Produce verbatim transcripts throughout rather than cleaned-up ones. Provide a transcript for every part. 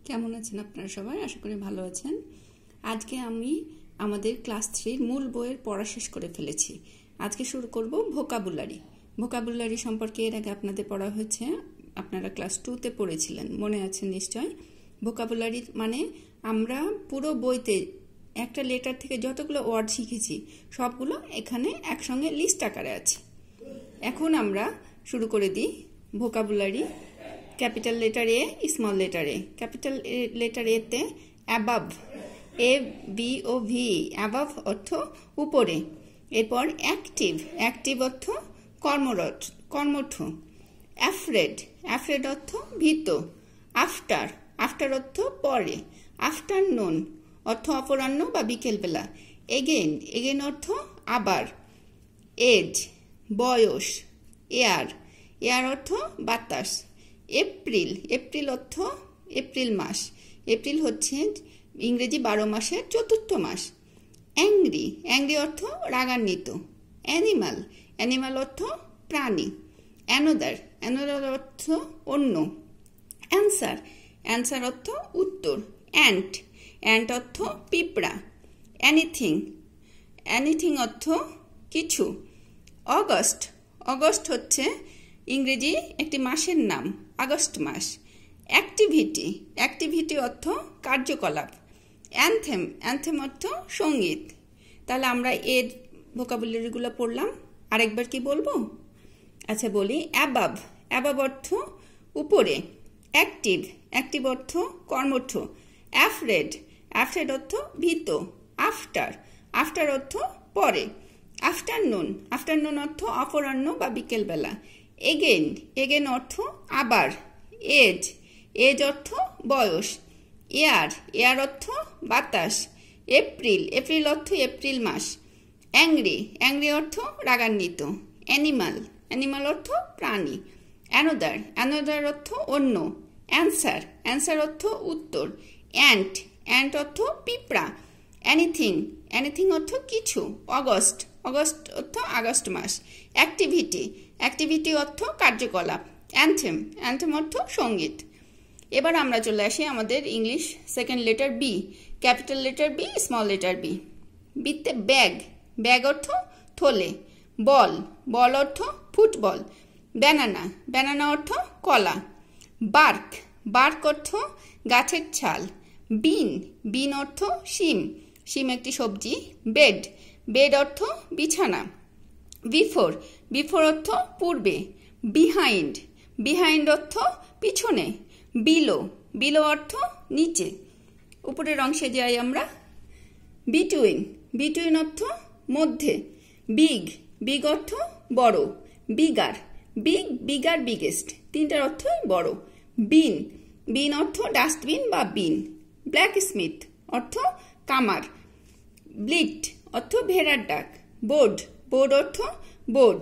কেমন আছেন আপনারা সবাই? আশা করি ভালো আছেন। আজকে আমি আমাদের ক্লাস থ্রির মূল বইয়ের পড়া শেষ করে ফেলেছি। আজকে শুরু করব ভোকাবুলারি। ভোকাবুলারি সম্পর্কে এর আগে আপনাদের পড়া হয়েছে, আপনারা ক্লাস টুতে পড়েছিলেন, মনে আছে নিশ্চয়। ভোকাবুলারি মানে আমরা পুরো বইতে একটা লেটার থেকে যতগুলো ওয়ার্ড শিখেছি সবগুলো এখানে একসঙ্গে লিস্ট আকারে আছে। এখন আমরা শুরু করে দিই vocabulary. Capital letter A, small letter A. Capital letter এতে above, A B O V, above অর্থ উপরে। এরপর অ্যাক্টিভ, অ্যাক্টিভ অর্থ কর্মরত, কর্মঠ। অ্যাফ্রেড, অ্যাফ্রেড অর্থ ভীত। আফটার, আফটার অর্থ পরে। আফটারনুন অর্থ অপরাহ্ন বা বিকেলবেলা। এগেইন, এগেইন অর্থ আবার। এজ, বয়স। এয়ার, এয়ার অর্থ বাতাস। এপ্রিল, এপ্রিল অর্থ এপ্রিল মাস। এপ্রিল হচ্ছে ইংরেজি বারো মাসের চতুর্থ মাস। অ্যাংরি, অ্যাংরি অর্থ রাগান্বিত। অ্যানিমাল, অ্যানিমাল অর্থ প্রাণী। অ্যানোদার, অ্যানোদার অর্থ অন্য। অ্যান্সার, অ্যান্সার অর্থ উত্তর। অ্যান্ট, অ্যান্ট অর্থ পিঁপড়া। অ্যানিথিং, অ্যানিথিং অর্থ কিছু। অগস্ট, অগস্ট হচ্ছে ইংরেজি একটি মাসের নাম, আগস্ট মাস। অ্যাক্টিভিটি, অ্যাক্টিভিটি অর্থ কার্যকলাপ। অ্যানথেম, অ্যানথেম অর্থ সঙ্গীত। তাহলে আমরা এর ভোকাবুলারিগুলো পড়লাম, আরেকবার কি বলবো? আচ্ছা বলি। অ্যাবাভ, অ্যাবাভ অর্থ উপরে। অ্যাক্টিভ, অ্যাক্টিভ অর্থ কর্মঠ। অ্যাফ্রেড, অ্যাফ্রেড অর্থ ভীত। আফটার, আফটার অর্থ পরে। আফটারনুন, আফটারনুন অর্থ অপরাহ্ন বা বিকেলবেলা। এগেইন, এগেইন অর্থ আবার। এজ, এজ অর্থ বয়স। এয়ার, এয়ার অর্থ বাতাস। এপ্রিল, এপ্রিল অর্থ এপ্রিল মাস। অ্যাংরি, অ্যাংরি অর্থ রাগান্বিত। অ্যানিমাল, অ্যানিমাল অর্থ প্রাণী। অ্যানোদার, অ্যানোদার অর্থ অন্য। অ্যান্সার, অ্যান্সার অর্থ উত্তর। অ্যান্ট, অ্যান্ট অর্থ পিঁপড়া। অ্যানিথিং, অ্যানিথিং অর্থ কিছু। অগস্ট, অগস্ট অর্থ আগস্ট মাস। অ্যাক্টিভিটি, অ্যাক্টিভিটি অর্থ কার্যকলাপ। অ্যানথেম, অ্যানথেম অর্থ সঙ্গীত। এবার আমরা চলে আসি আমাদের English second letter B. Capital letter B, small letter B. বিতে ব্যাগ, ব্যাগ অর্থ থলে। বল, বল অর্থ ফুটবল। ব্যানানা, ব্যানানা অর্থ কলা। বার্ক, বার্ক অর্থ গাছের ছাল। বিন, বিন অর্থ শিম, শিম একটি সবজি। বেড, বেড অর্থ বিছানা। বিফোর, বিফোর অর্থ পূর্বে। বিহাইন্ড, বিহাইন্ড অর্থ পিছনে। বিলো, বিলো অর্থ নিচে। উপরের অংশে যাই আমরা। বিটুইন, বিটুইন অর্থ মধ্যে। বিগ, বিগ অর্থ বড়। বিগার, বিগ, বিগার, বিগেস্ট, তিনটার অর্থই বড়। বিন, বিন অর্থ ডাস্টবিন বা বিন। ব্ল্যাক স্মিথ অর্থ কামার। ব্লিট অর্থ ভেড়ার ডাক। বোর্ড, বোর্ড অর্থ বোর্ড।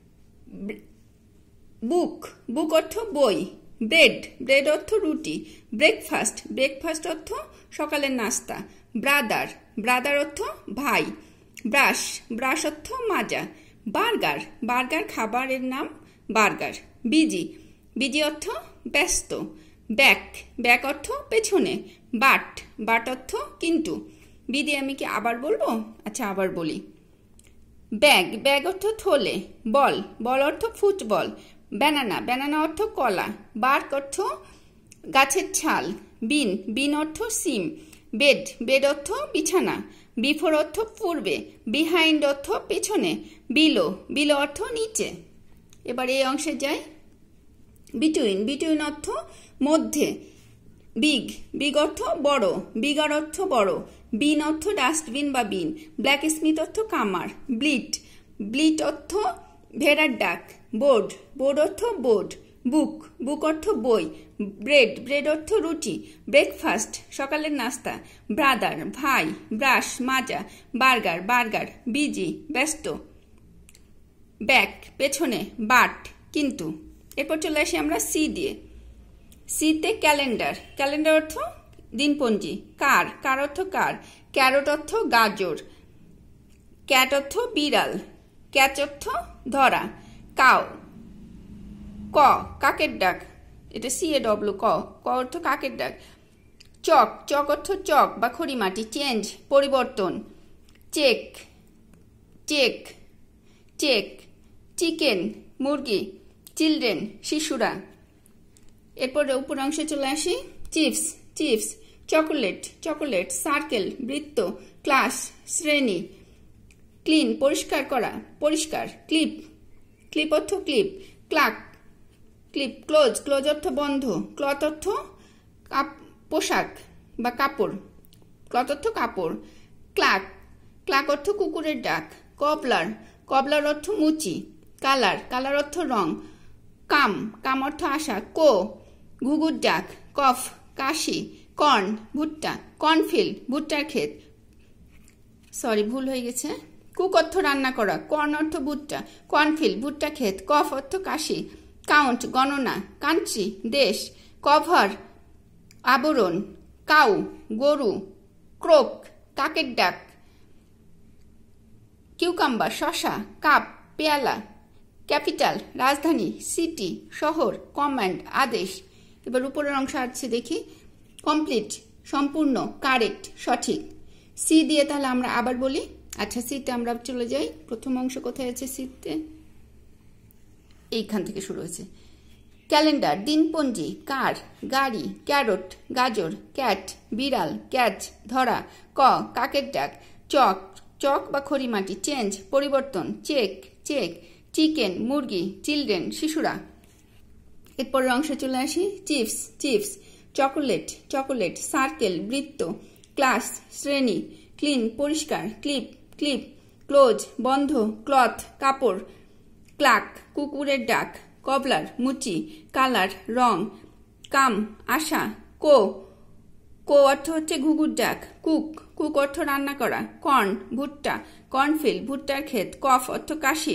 বুক, বুক অর্থ বই। ব্রেড, ব্রেড অর্থ রুটি। ব্রেকফাস্ট, ব্রেকফাস্ট অর্থ সকালের নাস্তা। ব্রাদার, ব্রাদার অর্থ ভাই। ব্রাশ, ব্রাশ অর্থ মাজা। বার্গার, বার্গার খাবারের নাম বার্গার। বিজি, বিজি অর্থ ব্যস্ত। ব্যাক, ব্যাক অর্থ পেছনে। বাট, বাট অর্থ কিন্তু। বিদি আমি কি আবার বলবো? আচ্ছা আবার বলি। ব্যাগ, ব্যাগ অর্থ থলে। বল, বল অর্থ ফুটবল। ব্যানানা, ব্যানানা অর্থ কলা। বার্ক অর্থ গাছের ছাল। বিন, বিন অর্থ সিম। বেড, বেড অর্থ বিছানা। বিফোর অর্থ পূর্বে। বিহাইন্ড অর্থ পেছনে। বিলো, বিলো অর্থ নিচে। এবার এই অংশে যাই। বিটুইন, বিটুইন অর্থ মধ্যে। বিগ, বিগ অর্থ বড়। বিগার অর্থ বড়। বিন অর্থ ডাস্টবিন বা বিন। ব্ল্যাক স্মিথ অর্থ কামার। ব্লিট, ব্লিট অর্থ ভেড়ার ডাক। বোর্ড, বোর্ড অর্থ বোর্ড। বুক, বুক অর্থ বই। ব্রেড, ব্রেড অর্থ রুটি। ব্রেকফাস্ট, সকালের নাস্তা। ব্রাদার, ভাই। ব্রাশ, মাজা। Burger, burger. বিজি, ব্যস্ত। ব্যাক, পেছনে। বাট, কিন্তু। এরপর চলে আসি আমরা সি দিয়ে। সিতে ক্যালেন্ডার, ক্যালেন্ডার অর্থ দিনপঞ্জি। কার, কার অর্থ কার। ক্যারট অর্থ গাজর। ক্যাট অর্থ বিড়াল। ক্যাচ অর্থ ধরা। কাউ, ক, কাকের ডাক। এটা সি এ ডব্লিউ, ক, ক অর্থ কাকের ডাক। চক, চক অর্থ চক বা খড়িমাটি, চেঞ্জ পরিবর্তন, চেক, চেক, চেক, চিকেন মুরগি, চিলড্রেন শিশুরা। এরপরে উপর অংশে চলে আসি, chips, chips, chocolate, chocolate, circle বৃত্ত, ক্লাস শ্রেণী, ক্লিন পরিষ্কার করা, পরিষ্কার, ক্লিপ, ক্লিপ অর্থ clip, clack, clip, close, close অর্থ বন্ধ, ক্লথ অর্থ পোশাক বা কাপড়, ক্লথ অর্থ কাপড়, ক্লাক, ক্লাক অর্থ কুকুরের ডাক, কবলার, কবলার অর্থ মুচি, কালার, কালার অর্থ রং, কাম, কাম অর্থ আশা, কো ঘুঘুর ডাক, কফ কাশি, কর্ন ভুট্টা, কর্নফিল্ড ভুট্টার ক্ষেত, সরি ভুল হয়ে গেছে, কুক অর্থ রান্না করা, কর্ন অর্থ ভুট্টা, কর্নফিল্ড ভুট্টা ক্ষেত, কফ অর্থ কাশি, কাউন্ট গণনা, কান্ট্রি দেশ, কভার আবরণ, কাউ গরু, ক্রোক কাকের ডাক, কিউকাম্বার শশা, কাপ পেয়ালা, ক্যাপিটাল রাজধানী, সিটি শহর, কমান্ড আদেশ। এবার উপরের অংশ আছে দেখি, কমপ্লিট সম্পূর্ণ, কারেক্ট সঠিক। সি দিয়ে তাহলে আমরা আবার বলি। আচ্ছা সিতে আমরা চলে যাই, প্রথম অংশ কোথায় আছে সিতে, এইখান থেকে শুরু হয়েছে। ক্যালেন্ডার দিনপঞ্জি, কার গাড়ি, ক্যারট গাজর, ক্যাট বিড়াল, ক্যাচ ধরা, ক কাকের ডাক, চক চক বা খড়িমাটি, চেঞ্জ পরিবর্তন, চেক চেক, চিকেন মুরগি, চিলড্রেন শিশুরা। এরপরের অংশে চলে আসি, chips chips, chocolate chocolate, circle বৃত্ত, ক্লাস শ্রেণী, ক্লিন পরিষ্কার, ক্লিপ ক্লিপ, ক্লোজ বন্ধ, ক্লথ কাপড়, ক্লাক কুকুরের ডাক, কবলার মুচি, কালার রং, কাম আশা, কো কো অর্থ হচ্ছে ঘুঘুর ডাক, কুক কুক অর্থ রান্না করা, কর্ন ভুট্টা, কর্নফিল্ড ভুট্টার ক্ষেত, কফ অর্থ কাশি,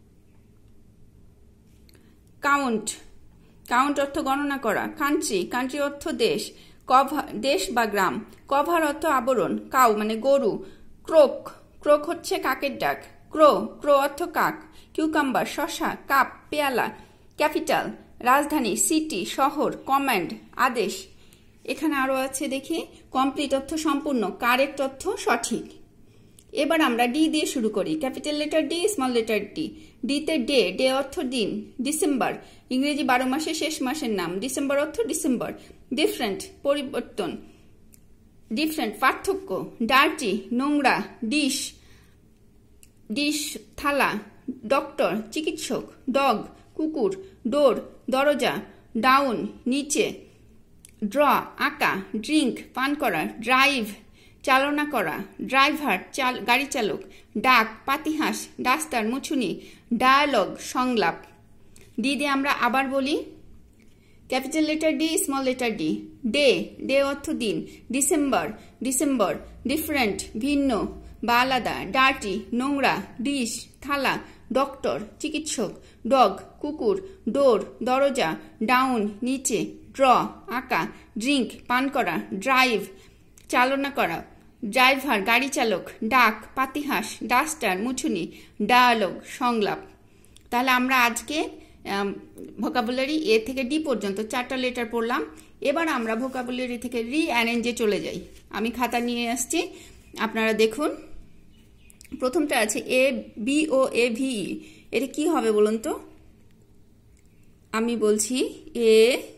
কাউন্ট কাউন্ট অর্থ গণনা করা, কান্ট্রি কান্ট্রি অর্থ দেশ, কভার দেশ বা গ্রাম, কভার অর্থ আবরণ, কাউ মানে গরু, ক্রোক ক্রোক হচ্ছে কাকের ডাক, ক্রো ক্রো অর্থ কাক, কিউকাম্বার শশা, কাপ পেয়ালা, ক্যাপিটাল রাজধানী, সিটি শহর, কমান্ড আদেশ। এখানে আরো আছে দেখি, কমপ্লিট অর্থ সম্পূর্ণ, কারেক্ট অর্থ সঠিক। এবার আমরা ডি দিয়ে শুরু করি, capital letter D small letter D. ডিতে ডে, ডে অর্থ দিন, ডিসেম্বর ইংরেজি বারো মাসের শেষ মাসের নাম, ডিসেম্বর অর্থ ডিসেম্বর, ডিফারেন্ট পরিবর্তন, ডিফারেন্ট পার্থক্য, ডার্টি নোংরা, ডিশ ডিশ থালা, ডক্টর চিকিৎসক, ডগ কুকুর, ডোর দরজা, ডাউন নিচে, ড্র আঁকা, ড্রিঙ্ক পান করা, ড্রাইভ চালনা করা, ড্রাইভার চাল গাড়ি চালক, ডাক পাতিহাঁস, ডাস্টার মুছুনি, ডায়ালগ সংলাপ। ডি দিয়ে আমরা আবার বলি, capital letter D small letter D. Day day অর্থ দিন, ডিসেম্বর ডিসেম্বর, ডিফারেন্ট ভিন্ন বা আলাদা, ডার্টি নোংরা, ডিশ থালা, ডক্টর চিকিৎসক, ডগ কুকুর, ডোর দরজা, ডাউন নিচে, ড্র আঁকা, ড্রিঙ্ক পান করা, ড্রাইভ চালনা করা, ড্রাইভার গাড়ি চালক, ডাক পাতিহাঁস, ডাস্টার মুছুনি, ডায়ালগ সংলাপ। তাহলে আমরা আজকে ভোকাবুলারি এ থেকে ডি পর্যন্ত চারটা লেটার পড়লাম। এবার আমরা ভোকাবুলারি থেকে রিঅ্যারেঞ্জে চলে যাই। আমি খাতা নিয়ে আসছি, আপনারা দেখুন। প্রথমটা আছে এ B O A V E, এটা কি হবে বলুন তো? আমি বলছি A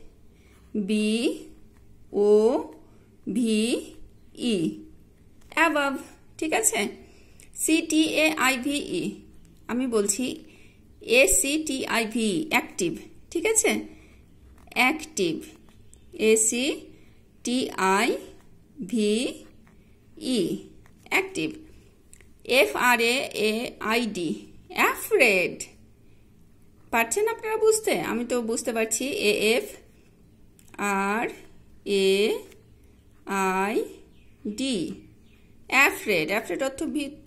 B O V E, above, ঠিক আছে। C T A I V E, আমি বলছি A C T I V E, active, ঠিক আছে, active, A C T I V E, active. F R A A I D, afraid, পারছেন আপনারা বুঝতে? আমি তো বুঝতে পারছি। A F R A I D, afraid, afraid অর্থ ভীত।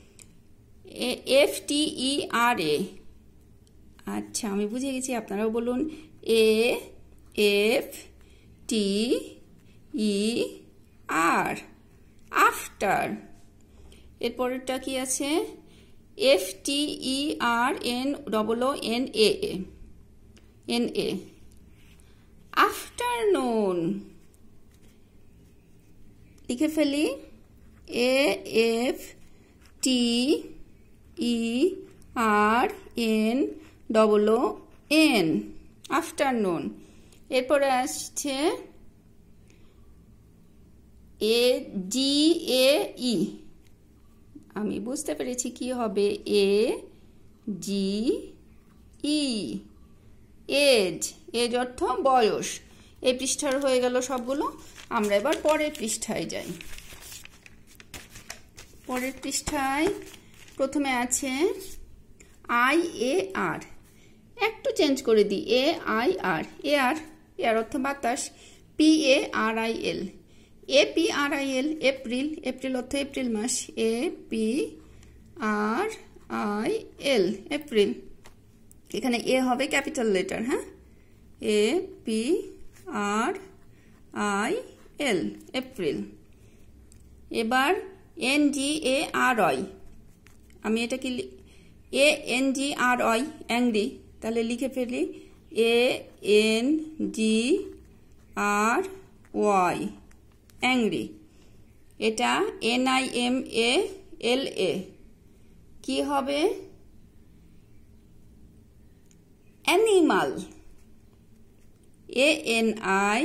এফ টি ই আর এ, আচ্ছা আমি বুঝে গেছি, আপনারাও বলুন। এ এফ টি ই আর, আফটার। এরপরেরটা কি আছে? F T E R N double O N A N A, afternoon. লিখে ফেলি A F T E R N double O N, afternoon. এরপরে আসছে এ জি এ ই, আমি বুঝতে পেরেছি কি হবে, এ জি ই, এজ। এজ অর্থ বয়স। এই পৃষ্ঠার হয়ে গেল সবগুলো। আমরা এবার পরের পৃষ্ঠায় যাই। পরের পৃষ্ঠায় প্রথমে আছে আই এ আর, একটু চেঞ্জ করে দিই, A I R, A R, air অর্থ বাতাস, P A R I L, A P R I L, April, April অর্থ এপ্রিল মাস, A P R I L, April. এখানে এ হবে ক্যাপিটাল লেটার, হ্যাঁ, A P R I L, April. এবার N G A R Y, আমি এটা কি A N G R Y, angry, তাহলে লিখে ফেলি A N G R Y, angry. এটা N I M A L A, কি হবে, animal, A N I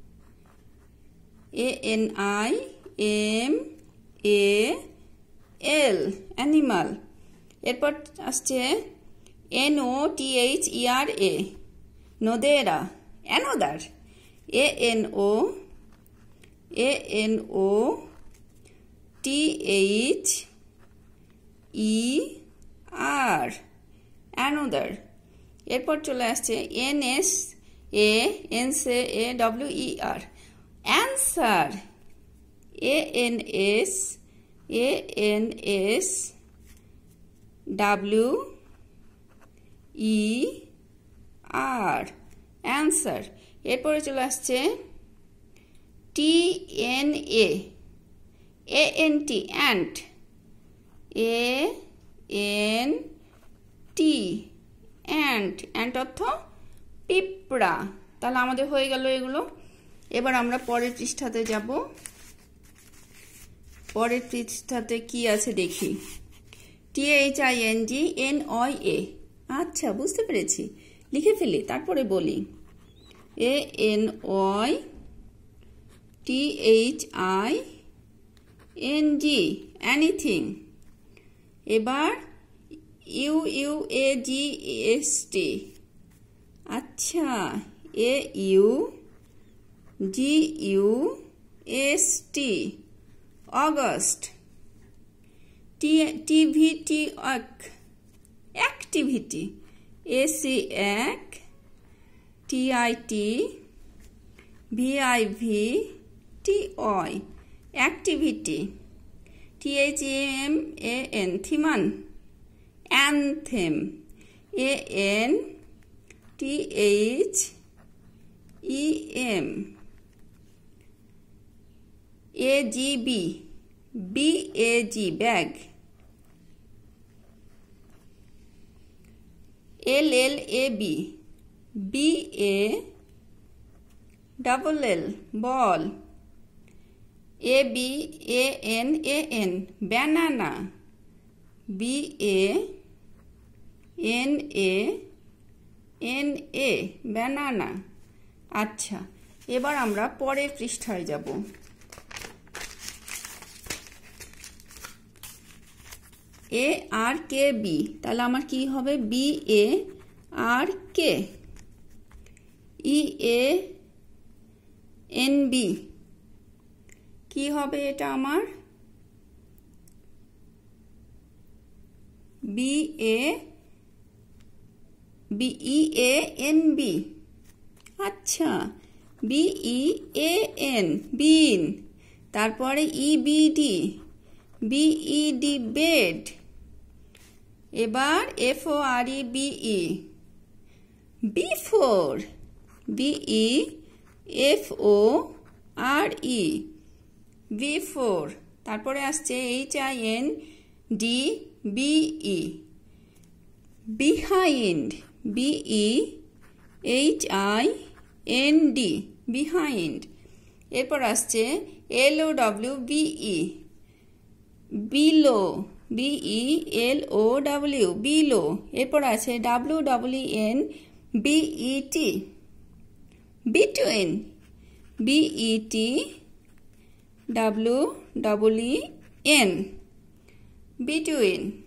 A N I M A L, animal. এরপর আসছে N O T H E R A, নোদেরা, another, A N O A N O T H E R, another. এরপর চলে আসছে N S A N S A W E R, answer, A N S A N S W E R, answer. এরপরে চলে আসছে T N A A N T, ant, A N T, ant, ant অর্থ পিঁপড়া। তাহলে আমাদের হয়ে গেল এগুলো। এবার আমরা পরের পৃষ্ঠাতে যাব। পরের পৃষ্ঠাতে কি আছে দেখি, T H I N G N Y A, আচ্ছা বুঝতে পেরেছি, লিখে ফেলি তারপরে বলি, A N Y T H I N G, anything. এবার U U A G S T, আচ্ছা, A U G U S T, August. T টিভিটি, অ্যাক্টিভিটি, এ সি এক T I T V I V T Y, activity. T H M A N, থিমান, anthem, A N T H E M, A G B, B A G, bag, L L A B, B A double L, ball, A B A N A N, banana, B A N A N A, banana. আচ্ছা, এবার আমরা পরের পৃষ্ঠায় যাব। এ R K B, তাহলে আমার কি হবে, B A R K, E A N B, কি হবে এটা আমার, B A B E A N B, আচ্ছা, B E A N, bean. তারপরে E B D, B E D, bed. এবার F O R E B E, before, B E F O R E, before. তারপরে আসছে H I N D B E, behind, B E H I N D, behind. এরপর আসছে এল O W B E, below, B E L O W, below. এরপর আছে W W N B E T, between, B E T W W N, between.